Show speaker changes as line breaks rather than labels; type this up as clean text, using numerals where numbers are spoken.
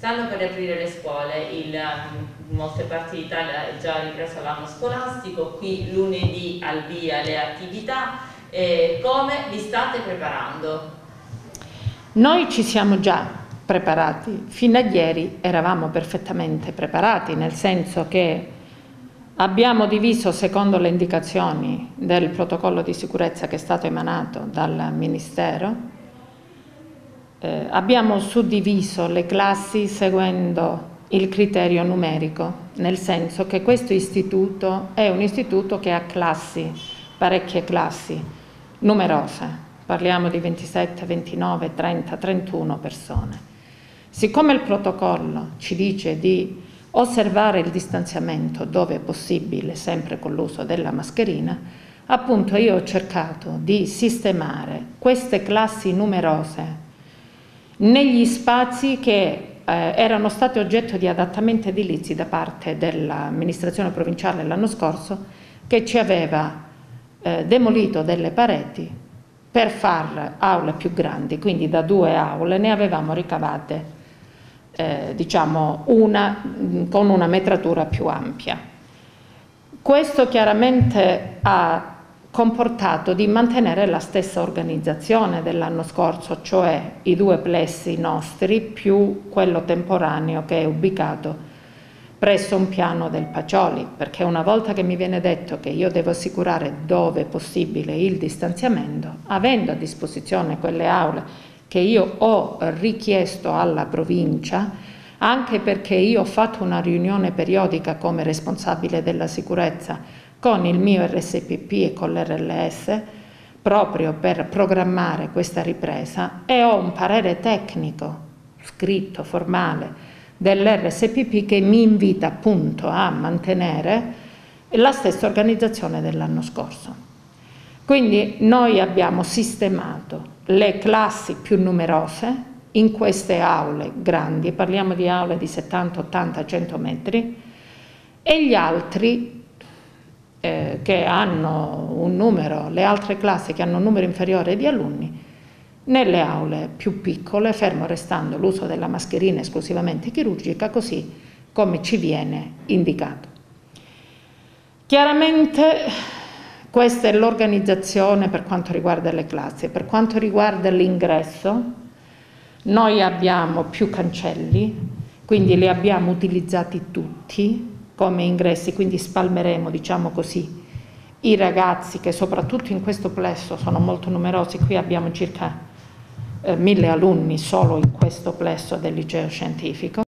Stanno per aprire le scuole, in molte parti d'Italia è già ripreso l'anno scolastico, qui lunedì al via le attività. Come vi state preparando?
Noi ci siamo già preparati, fino a ieri eravamo perfettamente preparati, nel senso che abbiamo diviso secondo le indicazioni del protocollo di sicurezza che è stato emanato dal Ministero. Abbiamo suddiviso le classi seguendo il criterio numerico, nel senso che questo istituto è un istituto che ha classi, parecchie classi, numerose, parliamo di 27, 29, 30, 31 persone. Siccome il protocollo ci dice di osservare il distanziamento dove è possibile, sempre con l'uso della mascherina, appunto io ho cercato di sistemare queste classi numerose negli spazi che erano stati oggetto di adattamenti edilizi da parte dell'amministrazione provinciale l'anno scorso, che ci aveva demolito delle pareti per fare aule più grandi, quindi da 2 aule ne avevamo ricavate diciamo una con una metratura più ampia. Questo chiaramente ha comportato di mantenere la stessa organizzazione dell'anno scorso, cioè i 2 plessi nostri più quello temporaneo che è ubicato presso un piano del Pacioli, perché una volta che mi viene detto che io devo assicurare dove possibile il distanziamento, avendo a disposizione quelle aule che io ho richiesto alla provincia, anche perché io ho fatto una riunione periodica come responsabile della sicurezza con il mio RSPP e con l'RLS, proprio per programmare questa ripresa, e ho un parere tecnico, scritto, formale, dell'RSPP che mi invita appunto a mantenere la stessa organizzazione dell'anno scorso. Quindi noi abbiamo sistemato le classi più numerose in queste aule grandi, parliamo di aule di 70, 80, 100 metri, e gli altri che hanno un numero, le altre classi che hanno un numero inferiore di alunni, nelle aule più piccole, fermo restando l'uso della mascherina esclusivamente chirurgica, così come ci viene indicato. Chiaramente questa è l'organizzazione per quanto riguarda le classi. Per quanto riguarda l'ingresso, noi abbiamo più cancelli, quindi li abbiamo utilizzati tutti come ingressi, quindi spalmeremo, diciamo così, i ragazzi che soprattutto in questo plesso sono molto numerosi. Qui abbiamo circa 1000 alunni solo in questo plesso del liceo scientifico.